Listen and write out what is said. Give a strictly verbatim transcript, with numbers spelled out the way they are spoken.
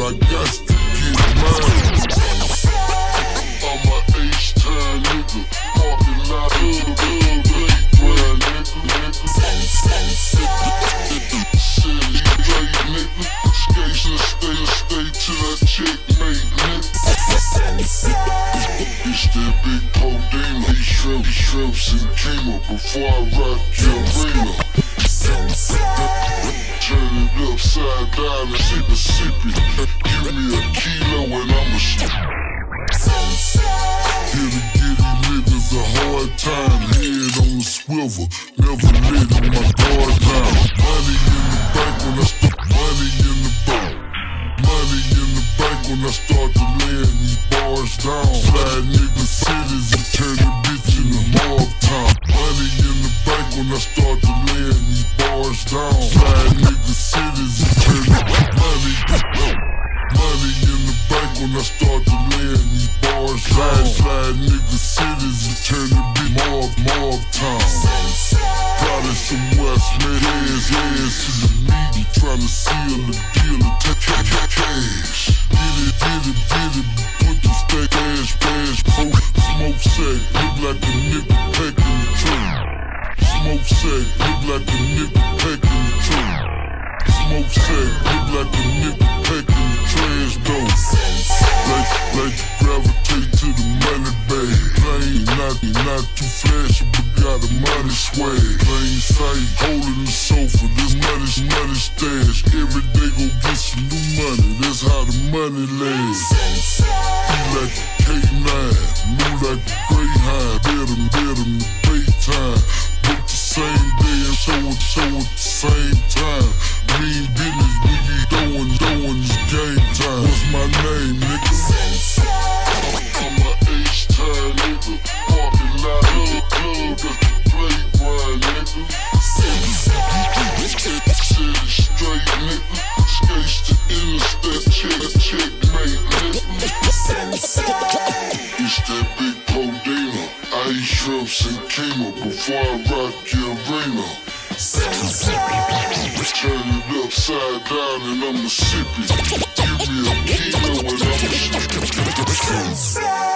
I got to get mine. I'm a H-Town nigga, parking lot of the playground, nigga, nigga. Silly straight nigga, skating stay, stay till I checkmate, nigga. It's that big Podino, he shrimp, he shrimps and Kima before I rock your arena. Turn it upside down and sip a sippy. Give me a kilo and I'ma slip. Here to give these niggas a hard time. Head on the swivel, never letting my guard down. Money in the bank when I start, money in the bank. Money in the bank when I start to laying these bars down. Slide niggas cities and turn the bitch into mob town. Money in the bank when I start to laying these bars down. Slide niggas cities and turn the money. Money in the bank when I start to laying these bars down. Slide niggas cities and turn the bitch mob mob town. Probably some West made ass ass in the meeting, trying to seal the deal and take cash. Get it, get it, get it, put the stack ass, ass, smoke, smoke sack, look like a nigga packing the trunk. Smoke sack, look like a nigga packing the trunk. Smoke sack, look like a nigga packing the trash though. Like, like you gravitate to the money bag. Plain, not, not too flashy, but got a money swag. Plain sight, holding the sofa, this money, money stash. Every day go get some new money, that's how the money lasts. Be like a K nine, move like a Greyhound. Bet him, bet him, pay time. Book the same day and show it, show it the same time. Mean business, we be throwing, throwing this game time. What's my name, nigga? I'm a H-Town nigga, parking lot of the club, that's the playground, nigga. City straight, nigga, skates to interstate, check, checkmate, nigga. It's that big Podino, I eat shrimps and Kima before I rock your arena. Turn it upside down and I'ma sip it. Give me a kilo and I'ma slip.